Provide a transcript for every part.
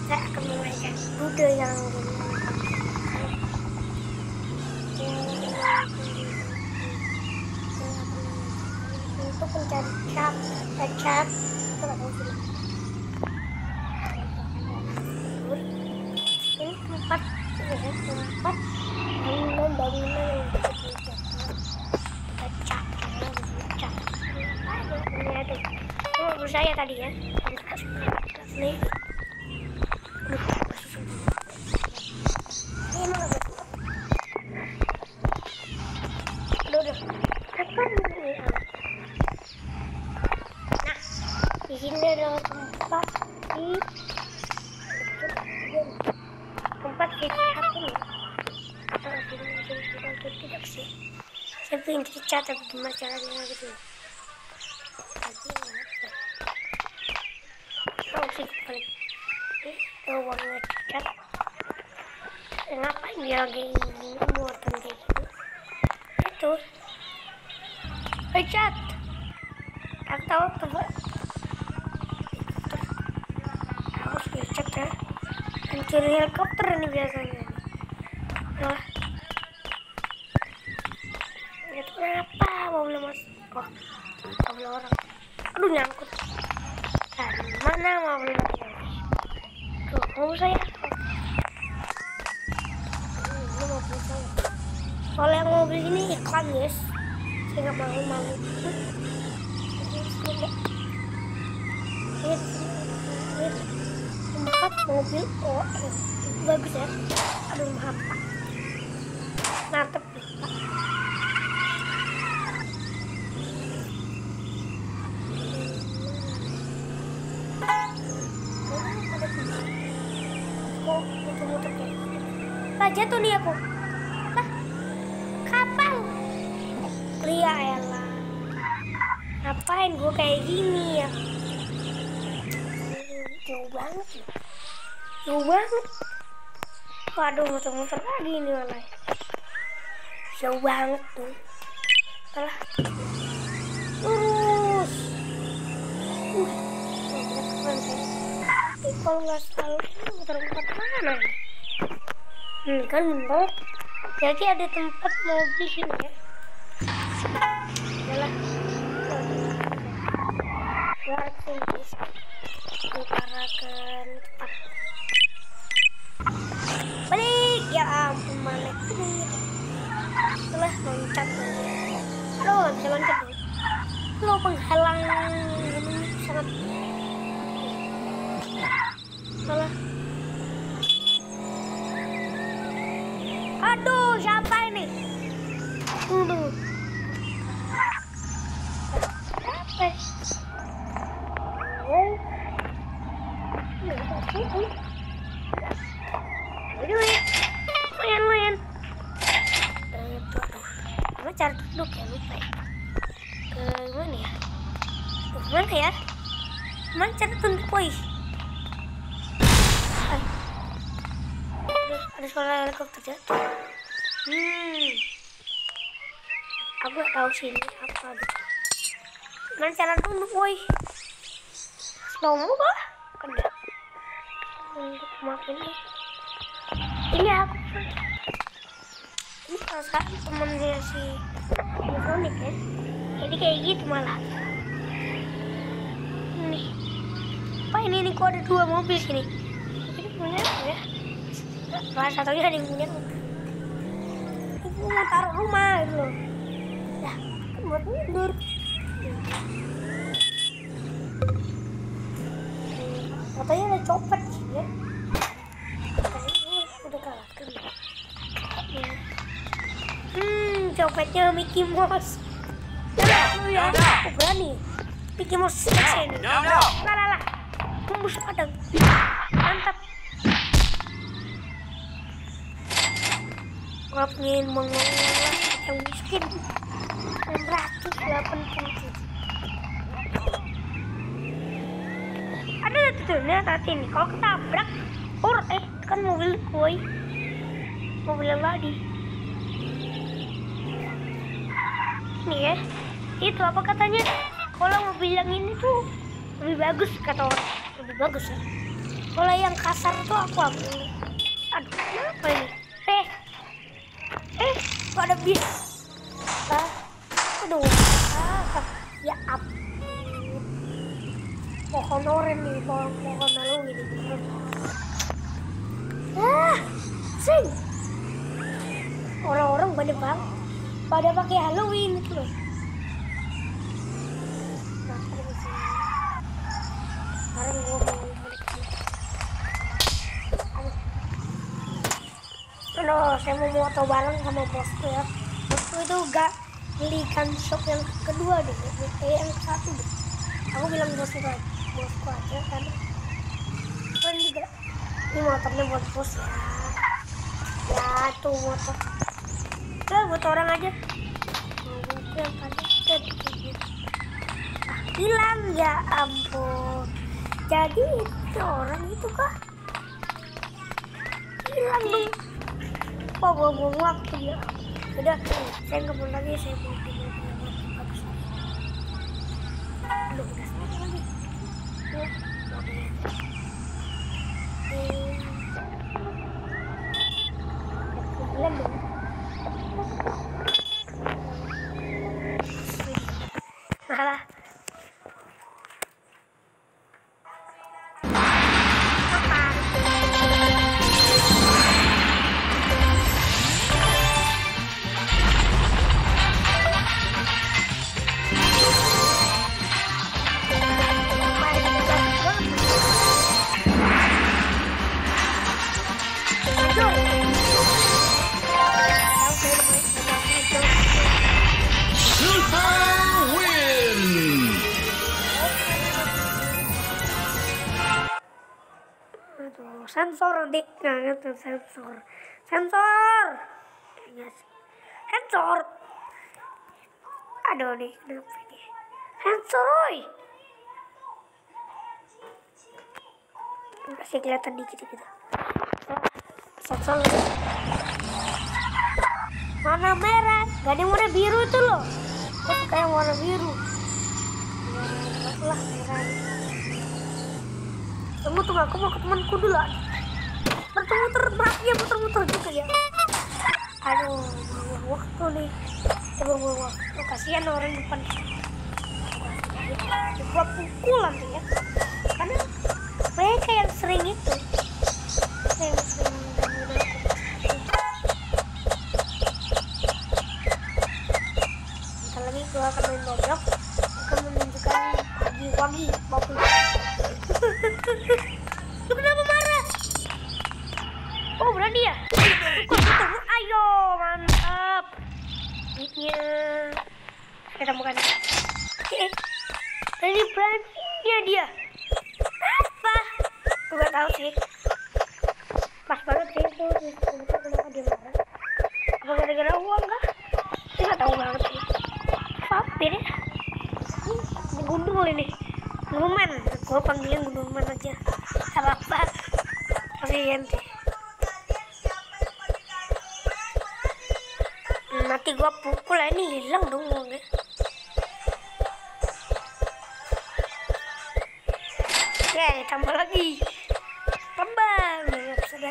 Saya akan memainkan kuda yang untuk mencari cat ini tempat bangunan yang kita cat ini ada mobil saya tadi ya nih. Di sini adalah tempat hakim. Tidak sih. Saya pengen cerita tapi gimana caranya gitu. Tahu sih balik. Uangnya cat. Ngapain dia lagi muatan kayak gitu? Itu. Cat. Aku tahu coba. Harus dicat ya. Hancur helikopter ini biasanya. Nah. Itu kenapa mobil mas? Oh, mobil orang. Aduh nyangkut. Dari mana mobil lagi? Tuh, mobil saya. Ini mobil saya. Kalau yang mobil ini iklan guys. Saya nggak malu-malu. Tempat mobil bagus ya. Aduh maaf pak. Mantep nih pak. Oh muter-muter kayak lah jatuh nih aku. Lah kapal. Lia elah. Ngapain gue kayak gini ya? Jauh banget ya. Jauh banget. Waduh muter-muter lagi ini malah. Jauh banget tuh. Alah. Lurus. Keren sih. Tapi kalau nggak salah muter-muter mana nih? Kan bener. Jadi ada tempat mobil sini ya. Yalah. Utarakan cepat balik ya ampun mana setelah loncat aduh gak bisa loncat dong lo penghalang ini sangat salah aduh siapa ini tunggu apa duit lumayan itu aduh cara duduk ya lupa ya ke mana ya mana ya mana cara tunduk boy ada suara helikopter jatuh aku gak tahu sini apa mana cara tunduk boy slow mo kah kena untuk makin ini aku ini salah temennya si Sonic ya jadi kayak gitu malah nih apa ini kok ada dua mobil sini ini punya ya salah satunya ada yang punya ibu mau taruh rumah gitu loh ya kan buat mundur katanya ada copet sih ya udah kalah kan copetnya Mickey Mouse ya aku berani Mickey Mouse sini lah tembus padang mantap gak pengen mengelola yang miskin 687 ada tuh hati nih kalau ketabrak kan mobil boy mobil yang tadi nih ya itu apa katanya kalau mobil yang ini tuh lebih bagus kata orang lebih bagus ya Kalau yang kasar tuh aku ambil. Aduh, apa ini? Kok ada bis? Aduh, ya pohon oren nih, pohon lalu gini. Sing. Orang-orang pada pakai Halloween itu loh. Sekarang gue mau saya mau moto bareng sama bosku ya. Bosku itu gak beli gun shop yang kedua deh, yang satu deh. Aku bilang bosku aja kan. Kan juga ini motornya buat bos ya. Ya tuh motor. Udah buat orang aja. Yang tadi hilang ya ampun. Jadi itu orang itu kah hilang dong. Buang waktu ya. Udah, saya nggak mau lagi, saya mau tinggal bagus. Udah selesai lagi. Bulan dong. Malah. Sensor dik, itu sensor. Yes. Sensor. Aduh nih, kenapa ini? Sensor, oi. Masih kelihatan dikit gitu. Sensor. Warna merah, gak ada yang warna biru itu loh. Aku suka yang warna biru. Ya, lah merah. Tunggu, aku mau ke temanku dulu. Muter-muter juga ya. Aduh, buang waktu nih. Buang waktu. Kasihan orang depan. Gua pukul nanti ya. Karena mereka yang sering itu. Yang sering bentar lagi gua akan main Roblox. Akan menunjukkan wagi baku. Lu kenapa marah? Oh berani ya? Ayo mantap. Duitnya kita bukan. Ini beraninya dia. Apa? Gue gak tahu sih. Pas banget sih itu. Kenapa dia marah? Apa gara-gara uang kah? Saya gak tahu banget sih. Apa ya? Ini gundul ini. Gunuman, gue panggilin Gunuman aja. Apa? Kasihan sih. Mati gue pukul ini hilang dong uangnya. Ya, tambah lagi. Terbang. Ya, sudah.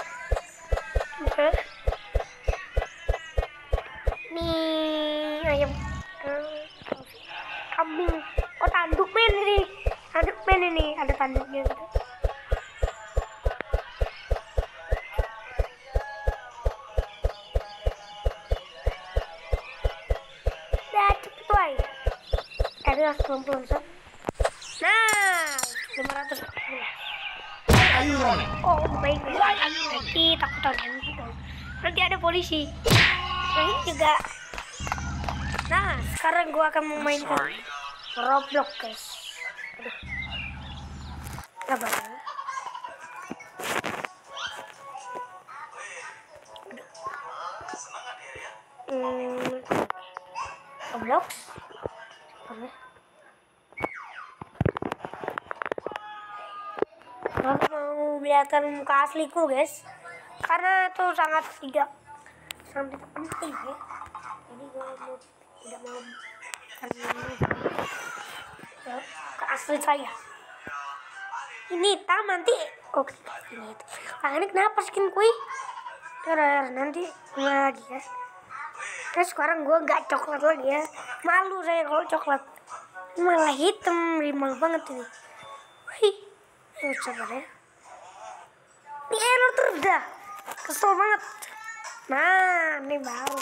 Nih ayam. Kambing. Oh tanduk men ini. Ada tanduknya gitu. Dah cepet woy. Ada 90. Nah 500. Oh baik. Nanti takutan gitu. Nanti ada polisi. Ini juga. Nah sekarang gua akan memainkan Roblox guys. Aduh. Sabar. Roblox. Aku mau melihatkan muka asliku guys, karena itu sangat tidak penting ya. Jadi gue tidak mau ke asli saya. Ini nanti Oke, ini itu. Ini kenapa skin kui? Nanti mulai lagi ya. Terus sekarang gue nggak coklat lagi ya. Malu saya kalau coklat. Malah hitam, malu banget ini. Wih, sabar ya. Ini error terus dah. Kesel banget. Nah, ini baru.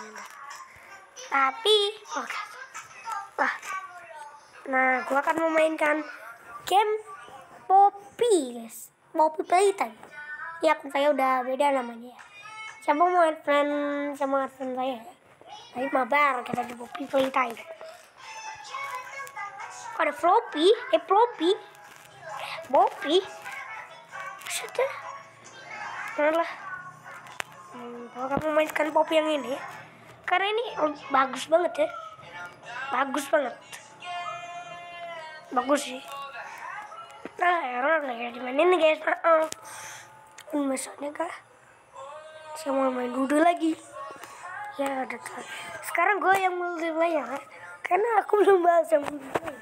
Tapi, oke. Wah. Nah, gue akan memainkan game Poppy, guys. Poppy Playtime. Ya, akun saya udah beda namanya ya. Siapa mau add friend sama friend saya ya? Tapi mabar kita di Poppy Playtime. Kok ada Floppy? Floppy? Poppy? Maksudnya? Nah, kalau kamu mainkan Poppy yang ini, karena ini bagus banget ya. Bagus banget. Bagus sih. Nah, error kayak gimana nih guys? Misalnya kah? Saya mau main dulu lagi. Ya udah. Sekarang gue yang multiplayer ya. Karena aku belum bahas yang multiplayer.